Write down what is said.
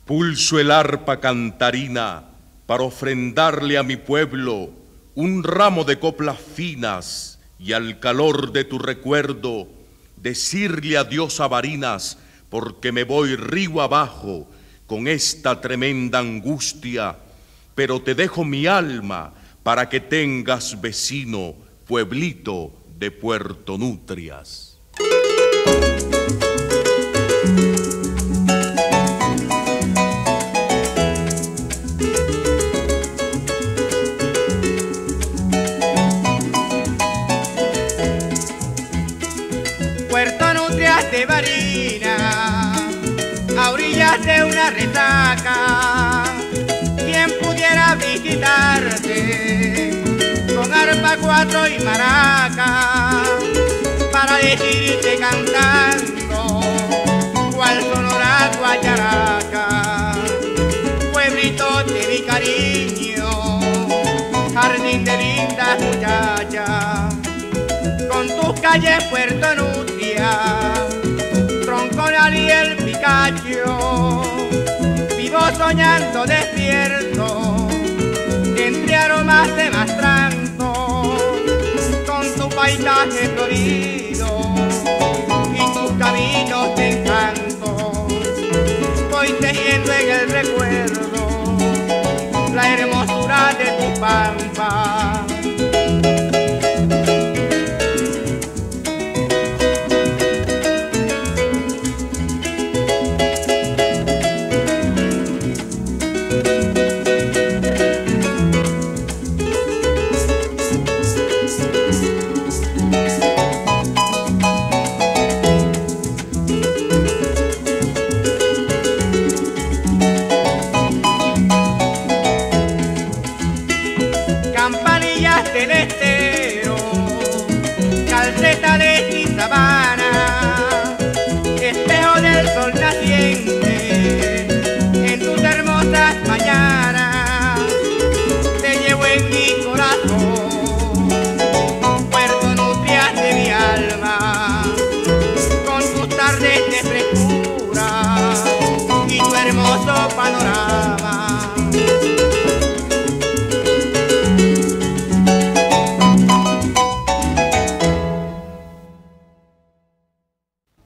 Pulso el arpa cantarina para ofrendarle a mi pueblo un ramo de coplas finas y al calor de tu recuerdo decirle adiós a Barinas, porque me voy río abajo con esta tremenda angustia, pero te dejo mi alma para que tengas vecino, pueblito de Puerto Nutrias. Puerto Nutrias de Barinas, a orillas de una resaca, quien pudiera visitarte con arpa, cuatro y maraca, para decirte cantando cual sonora guayaraca. Pueblito de mi cariño, jardín de lindas muchachas, con tus calles Puerto Nutria, Tronconal y el Picacho, vivo soñando despierto, entre aromas de mastranto, con tu paisaje florido y tus caminos de encanto. Voy tejiendo en el recuerdo la hermosura de tu pampa. Campanillas del estero, calceta de sabana, espejo del sol naciente, en tus hermosas mañanas, te llevo en mi corazón, Puerto Nutrias de mi alma, con tus tardes de frescura y tu hermoso panorama.